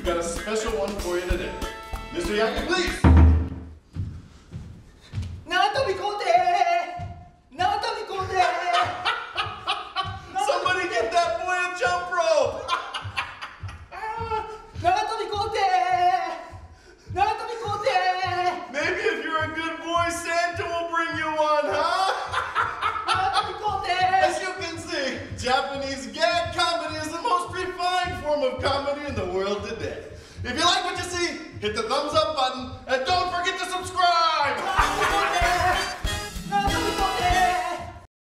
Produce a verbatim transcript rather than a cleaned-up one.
got a special one for you today. Mister Yagi, please. Somebody get that boy a jump rope. Maybe if you're a good boy, Santa will bring you one, huh? As you can see, Japanese gag comedy is the most refined form of comedy in the world today. If you like what you see, hit the thumbs up button and don't forget to subscribe!